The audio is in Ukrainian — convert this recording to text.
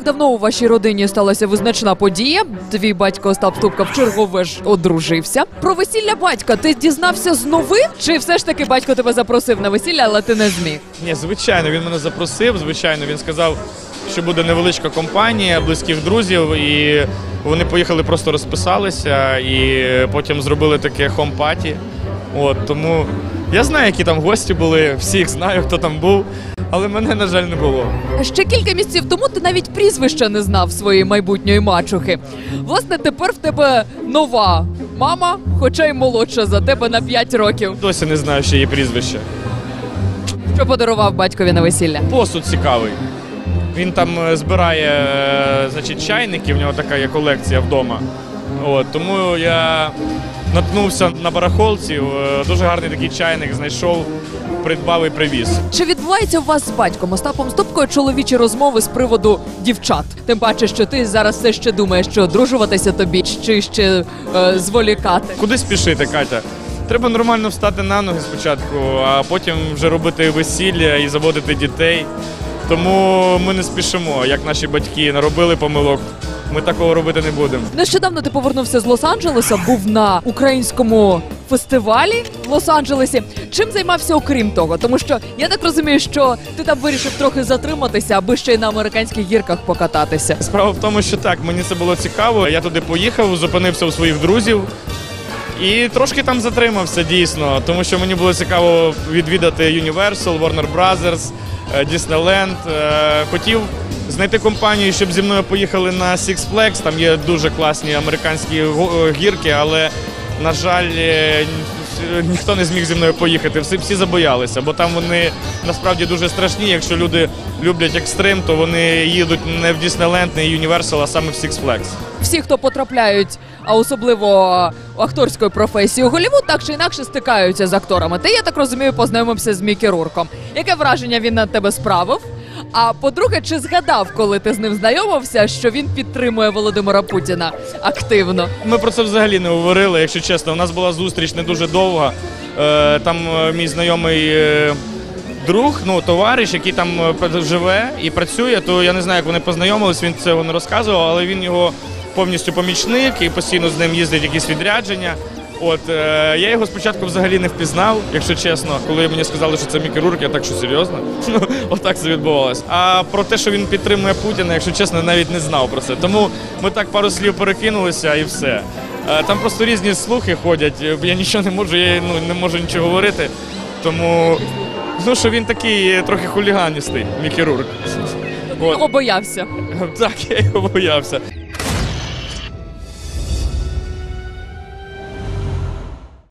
так давно у вашій родині сталася визначна подія. Твій батько Остап Ступка вчергове ж одружився. Про весілля батька ти дізнався з новин? Чи все ж таки батько тебе запросив на весілля, але ти не зміг? Ні, звичайно, він мене запросив, звичайно, він сказав, що буде невеличка компанія близьких друзів, і вони поїхали, просто розписалися, і потім зробили таке хом-паті. Тому я знаю, які там гості були, всіх знаю, хто там був, але мене, на жаль, не було. Ще кілька місяців тому ти навіть прізвища не знав своєї майбутньої мачухи. Власне, тепер в тебе нова мама, хоча й молодша за тебе на 5 років. Досі не знаю, ще її прізвище. Що подарував батькові на весілля? Посуд цікавий. Він там збирає, значить, чайники, в нього така є колекція вдома. Тому я наткнувся на барахолці, дуже гарний такий чайник знайшов, придбав і привіз. Чи відбувається у вас з батьком Остапом Ступкою чоловічі розмови з приводу дівчат? Тим паче, що ти зараз все ще думаєш, що одружуватися тобі, чи ще зволікати? Куди спішити, Катя? Треба нормально встати на ноги спочатку, а потім вже робити весілля і заводити дітей. Тому ми не спішимо, як наші батьки наробили помилок. Ми такого робити не будемо. Нещодавно ти повернувся з Лос-Анджелеса, був на українському фестивалі в Лос-Анджелесі. Чим займався окрім того? Тому що я так розумію, що ти там вирішив трохи затриматися, аби ще й на американських гірках покататися. Справа в тому, що так, мені це було цікаво. Я туди поїхав, зупинився у своїх друзів і трошки там затримався, дійсно. Тому що мені було цікаво відвідати Universal, Warner Brothers, Disneyland. Хотів знайти компанію, щоб зі мною поїхали на Six Flags. Там є дуже класні американські гірки, але, на жаль, ніхто не зміг зі мною поїхати. Всі забоялися, бо там вони насправді дуже страшні. Якщо люди люблять екстрим, то вони їдуть не в Disneyland, не в Universal, а саме в Six Flags. Всі, хто потрапляють, а особливо у акторської професії у Голлівуд, так чи інакше стикаються з акторами. Ти, я так розумію, познайомився з Мікі Рурком. Яке враження він на тебе справив? А по-друге, чи згадав, коли ти з ним знайомився, що він підтримує Володимира Путіна активно? Ми про це взагалі не говорили, якщо чесно. У нас була зустріч не дуже довга. Там мій знайомий друг, товариш, який там живе і працює, то я не знаю, як вони познайомились, він цього не розказував, але він його повністю помічник і постійно з ним їздить якісь відрядження. Я його спочатку взагалі не впізнав, якщо чесно. Коли мені сказали, що це Мікі Рурк, я так, що серйозно? Отак це відбувалося. А про те, що він підтримує Путіна, якщо чесно, навіть не знав про це. Тому ми так пару слів перекинулися і все. Там просто різні слухи ходять, я нічого не можу, я не можу нічого говорити. Тому, що він такий трохи хуліганістий, Мікі Рурк. Ти його боявся? Так, я його боявся.